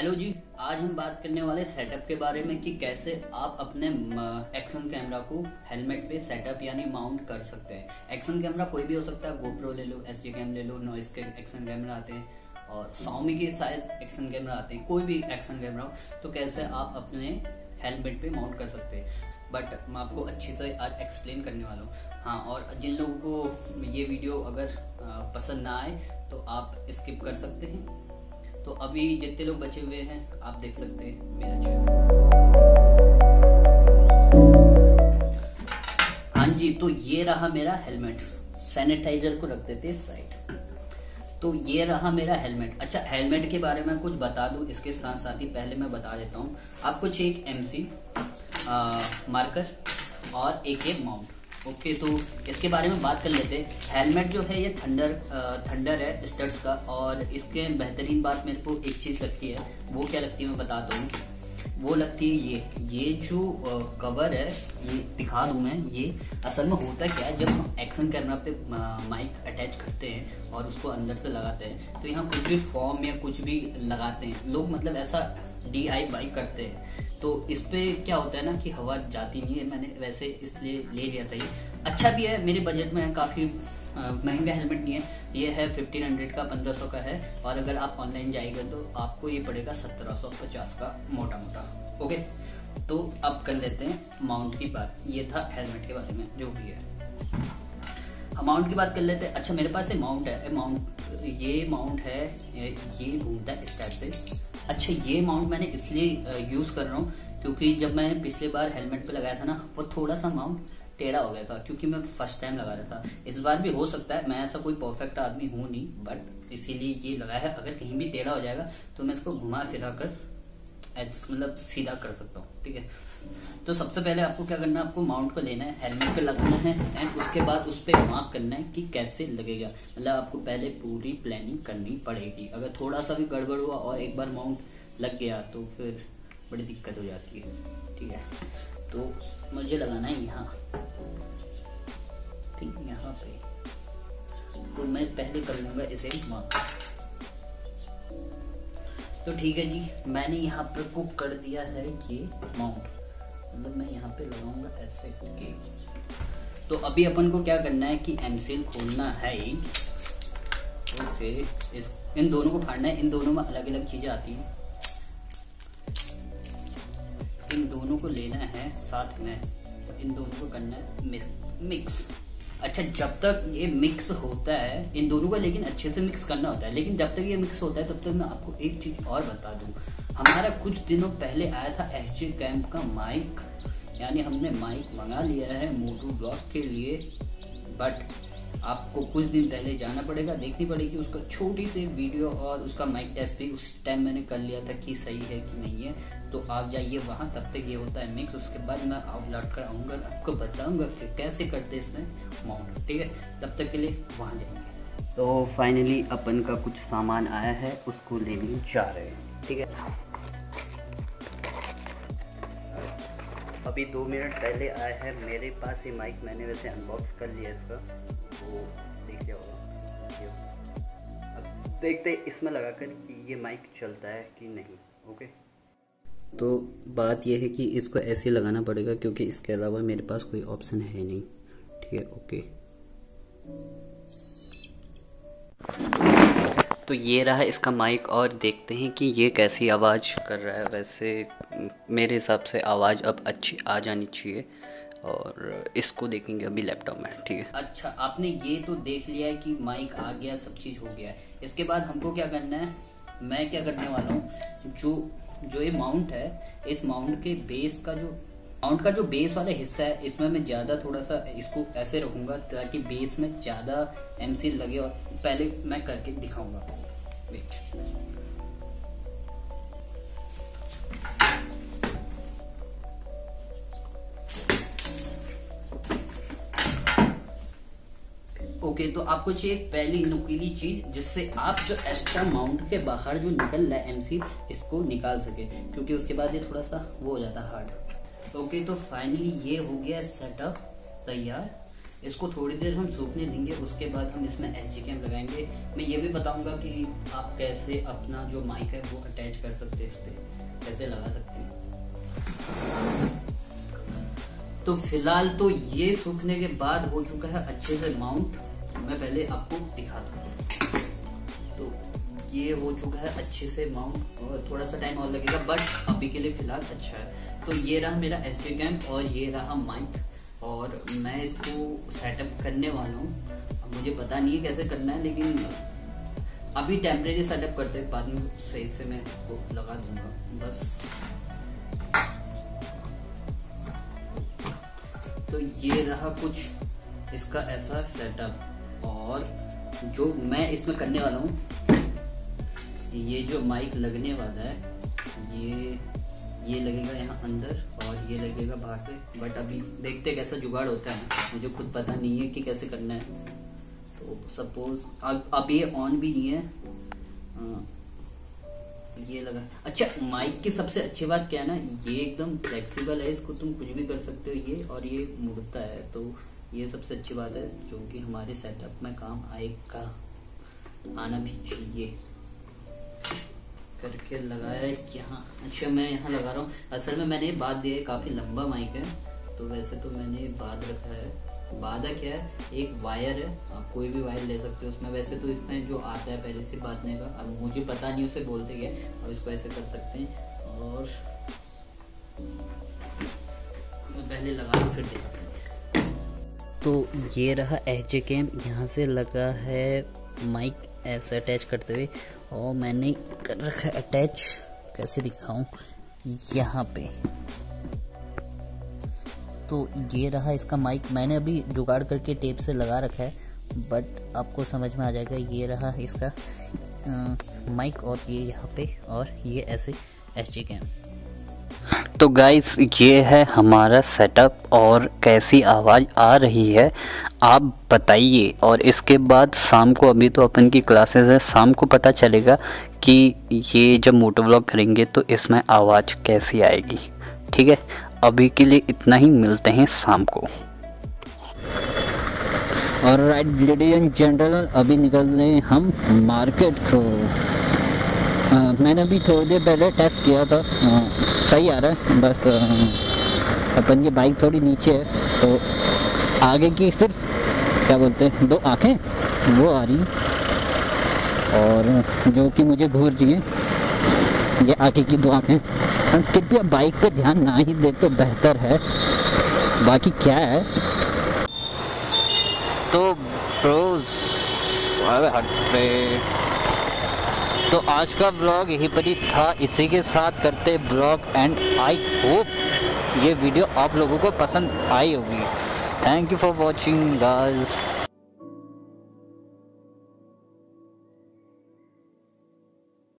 Hello जी, आज हम बात करने वाले सेटअप के बारे में कि कैसे आप अपने एक्शन कैमरा को हेलमेट पे सेटअप यानी माउंट कर सकते हैं। एक्शन कैमरा कोई भी हो सकता है, गोप्रो ले लो, एसडी कैम ले लो, नॉइस के एक्शन कैमरा आते हैं और Xiaomi के शायद एक्शन कैमरा आते हैं। कोई भी एक्शन कैमरा हो तो कैसे आप अपने हेलमेट पे माउंट कर सकते हैं, बट मैं आपको अच्छी से आज एक्सप्लेन करने वाला हूँ। हाँ, और जिन लोगों को ये वीडियो अगर पसंद ना आए तो आप स्किप कर सकते हैं। तो अभी जितने लोग बचे हुए हैं आप देख सकते हैं मेरा चैनल। हाँ जी, तो ये रहा मेरा हेलमेट। सैनिटाइजर को रख देते हैं साइड। तो ये रहा मेरा हेलमेट। अच्छा, हेलमेट के बारे में कुछ बता दूं, इसके साथ साथ ही पहले मैं बता देता हूँ आपको। एक MC मार्कर और एक माउंट। ओके, तो इसके बारे में बात कर लेते हैं। हेलमेट जो है ये थंडर है स्टड्स का, और इसके बेहतरीन बात मेरे को एक चीज लगती है। वो क्या लगती है मैं बताता हूँ। वो लगती है ये जो कवर है, ये दिखा दूं मैं। ये असल में होता क्या है, जब हम एक्शन कैमरा पे माइक अटैच करते हैं और उसको अंदर से लगाते हैं तो यहाँ कुछ भी फॉर्म या कुछ भी लगाते हैं लोग, मतलब ऐसा DIY करते हैं। तो इस पे क्या होता है ना कि हवा जाती नहीं है। मैंने वैसे इसलिए ले लिया था। ये अच्छा भी है, मेरे बजट में है, काफ़ी महंगा हेलमेट नहीं है। ये है 1500 का, 1500 का है। और अगर आप ऑनलाइन जाएंगे तो आपको ये पड़ेगा 1750 का, मोटा मोटा। ओके, तो अब कर लेते हैं माउंट की बात। ये था हेलमेट के बारे में जो भी है। माउंट की बात कर लेते हैं। अच्छा, मेरे पास माउंट है। ये माउंट है, ये घूमता है इस टाइप से। अच्छा, ये माउंट मैंने इसलिए यूज कर रहा हूँ क्योंकि जब मैंने पिछले बार हेलमेट पे लगाया था ना, वो थोड़ा सा माउंट टेढ़ा हो गया था क्योंकि मैं फर्स्ट टाइम लगा रहा था। इस बार भी हो सकता है, मैं ऐसा कोई परफेक्ट आदमी हूँ नहीं, बट इसीलिए ये लगाया है। अगर कहीं भी टेढ़ा हो जाएगा तो मैं इसको घुमा फिरा कर मतलब सीधा कर सकता हूँ। ठीक है, तो सबसे पहले आपको क्या करना है, आपको माउंट को लेना है, हेलमेट पे लगाना है, एंड उसके बाद उस पर मार्क करना है कि कैसे लगेगा। मतलब आपको पहले पूरी प्लानिंग करनी पड़ेगी। अगर थोड़ा सा भी गड़बड़ हुआ और एक बार माउंट लग गया तो फिर बड़ी दिक्कत हो जाती है। ठीक है, तो मुझे लगाना है यहाँ, ठीक, यहाँ पे। तो मैं पहले कर लूंगा इसे मार्क। तो ठीक है जी, मैंने यहाँ पर को कर दिया है ये माउंट। मतलब मैं यहाँ पे लगाऊंगा ऐसे करके। तो अभी अपन को क्या करना है कि एमसील खोलना है। ओके, इन दोनों को फाड़ना है। इन दोनों में अलग अलग चीजें आती हैं, इन दोनों को लेना है साथ में। तो इन दोनों को करना है मिक्स। अच्छा, जब तक ये मिक्स होता है इन दोनों को, लेकिन अच्छे से मिक्स करना होता है। लेकिन जब तक ये मिक्स होता है तब तक मैं आपको एक चीज और बता दूं। हमारा कुछ दिनों पहले आया था SG कैम का माइक, यानी हमने माइक मंगा लिया है मोटो ब्लॉग के लिए। बट आपको कुछ दिन पहले जाना पड़ेगा, देखनी पड़ेगी उसका छोटी सी वीडियो, और उसका माइक टेस्ट भी उस टाइम मैंने कर लिया था कि सही है कि नहीं है। तो आप जाइए वहां, तब तक ये होता है मिक्स। उसके बाद मैं लौट कर आऊंगा, आपको बताऊंगा कि कैसे करते हैं इसमें माउंट। ठीक है, तब तक के लिए वहां जाएंगे। तो फाइनली अपन का कुछ सामान आया है, उसको लेने जा रहे हैं। ठीक है, अभी 2 मिनट पहले आया है मेरे पास ये माइक। मैंने वैसे अनबॉक्स कर लिया इसका, तो देख लिया होगा। अब देखते इसमें लगाकर कि ये माइक चलता है कि नहीं। ओके, तो बात यह है कि इसको ऐसे लगाना पड़ेगा क्योंकि इसके अलावा मेरे पास कोई ऑप्शन है नहीं। ठीक है, ओके। तो ये रहा इसका माइक, और देखते हैं कि ये कैसी आवाज़ कर रहा है। वैसे मेरे हिसाब से आवाज़ अब अच्छी आ जानी चाहिए, और इसको देखेंगे अभी लैपटॉप में। ठीक है, अच्छा, आपने ये तो देख लिया है कि माइक आ गया, सब चीज़ हो गया है। इसके बाद हमको क्या करना है, मैं क्या करने वाला हूँ, जो ये माउंट है, इस माउंट के बेस का, जो माउंट का जो बेस वाला हिस्सा है, इसमें मैं ज़्यादा थोड़ा सा इसको ऐसे रखूंगा ताकि बेस में ज़्यादा MC लगे। और पहले मैं करके दिखाऊंगा। ओके, तो आपको चाहिए पहली नुकीली चीज, जिससे आप जो एक्स्ट्रा माउंट के बाहर जो निकल रहा है MC, इसको निकाल सके, क्योंकि उसके बाद ये थोड़ा सा वो हो जाता है हार्ड। ओके, तो फाइनली ये हो गया सेटअप तैयार। इसको थोड़ी देर हम सूखने देंगे, उसके बाद हम इसमें SG कैम लगाएंगे। मैं ये भी बताऊंगा कि आप कैसे अपना जो माइक है वो अटैच कर सकते हैं, इस पे कैसे लगा सकते हैं। तो फिलहाल तो ये सूखने के बाद हो चुका है अच्छे से माउंट। मैं पहले आपको दिखा दूँ, तो ये हो चुका है अच्छे से माउंट, और थोड़ा सा टाइम और लगेगा बट अभी के लिए फिलहाल अच्छा है। तो ये रहा मेरा SG कैम और ये रहा माइक, और मैं इसको सेटअप करने वाला हूँ। मुझे पता नहीं है कैसे करना है, लेकिन अभी टेम्परेरी सेटअप करते हैं, बाद में सही से मैं इसको लगा दूंगा बस। तो ये रहा कुछ इसका ऐसा सेटअप, और जो मैं इसमें करने वाला हूँ, ये जो माइक लगने वाला है ये लगेगा यहाँ अंदर और ये लगेगा बाहर से, बट अभी देखते कैसा जुगाड़ होता है, मुझे खुद पता नहीं है कि कैसे करना है। तो सपोज अब ये ऑन भी नहीं है, ये लगा। अच्छा, माइक की सबसे अच्छी बात क्या है ना, ये एकदम फ्लेक्सिबल है, इसको तुम कुछ भी कर सकते हो ये, और ये मुड़ता है, तो ये सबसे अच्छी बात है जो कि हमारे सेटअप में काम आएगा, आना भी चाहिए। करके लगाया यहाँ। अच्छा, मैं यहाँ लगा रहा हूँ। असल में मैंने बात दिया है, काफी लंबा माइक है, तो वैसे तो मैंने बात रखा है। बाधा क्या है, एक वायर है, आप कोई भी वायर ले सकते हो उसमें। वैसे तो इसमें जो आता है पहले से बांधने का, अब मुझे पता नहीं उसे बोलते क्या, और इसको ऐसे कर सकते हैं। और मैं पहले लगा दूँ फिर देखते हैं। तो ये रहा SG कैम, यहाँ से लगा है माइक ऐसे अटैच करते हुए, और मैंने कर रखा है अटैच, कैसे दिखाऊं, यहाँ पे। तो ये रहा इसका माइक, मैंने अभी जुगाड़ करके टेप से लगा रखा है, बट आपको समझ में आ जाएगा। ये रहा इसका माइक, और ये यहाँ पे, और ये ऐसे SG कैम। तो गाइस, ये है हमारा सेटअप, और कैसी आवाज़ आ रही है आप बताइए। और इसके बाद शाम को, अभी तो अपन की क्लासेस है, शाम को पता चलेगा कि ये जब मोटो व्लॉग करेंगे तो इसमें आवाज़ कैसी आएगी। ठीक है, अभी के लिए इतना ही, मिलते हैं शाम को। और राइट लेडीज एंड जेंटलमैन, अभी निकल रहे हैं हम मार्केट को। मैंने अभी थोड़ी देर पहले टेस्ट किया था, सही आ रहा है, बस अपन की बाइक थोड़ी नीचे है, तो आगे की सिर्फ क्या बोलते हैं 2 आँखें वो आ रही, और जो कि मुझे घूर रही है, ये आगे की 2 आँखें। कृपया बाइक पे ध्यान ना ही दे तो बेहतर है, बाकी क्या है। तो ब्रोस, तो आज का ब्लॉग यहीं पर ही था, इसी के साथ करते ब्लॉग एंड। आई होप ये वीडियो आप लोगों को पसंद आई होगी। Thank you for watching guys.